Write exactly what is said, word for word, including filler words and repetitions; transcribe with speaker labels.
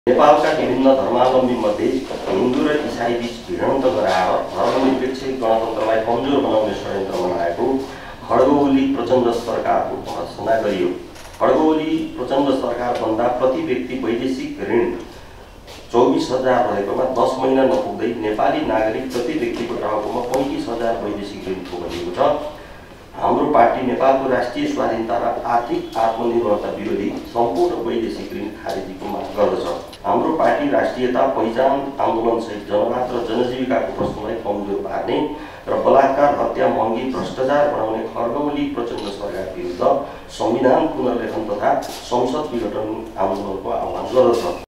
Speaker 1: नेपालका विभिन्न धर्मावलम्बी मध्ये हिन्दू र इसाई बीच भिडन्त गराएर धर्मनिरपेक्ष गणतन्त्रलाई कमजोर बनाउने षड्यन्त्र बनाएको खड्ग ओली प्रचण्ड सरकारको भर्त्सना गरियो। खड्ग ओली प्रचण्ड सरकारभन्दा प्रति व्यक्ति वैदेशिक ऋण चौबीस हजार रहेकोमा दस महिना नपुग्दै नेपाली नागरिक प्रति व्यक्तिको टाउकोमा पैंतीस हजार वैदेशिक ऋण थोपिएको छ। हाम्रो पार्टी नेपालको राष्ट्रिय स्वाधीनता र आर्थिक आत्मनिर्भरता विरोधी सम्पूर्ण वैदेशिक ऋण खारेजीको माग गर्दछ। हाम्रो पार्टी राष्ट्रियता पहिचान आन्दोलनसहित जनवाद र जनजीविकाको प्रश्नलाई कमजोर पार्ने र बलात्कार, हत्या, महँगी, भ्रष्टाचार बढाउने खड्ग ओली प्रचण्ड सरकार विरुद्ध संविधान पुनर्लेखन तथा संसद विघटन आन्दोलनको आह्वान गर्दछ।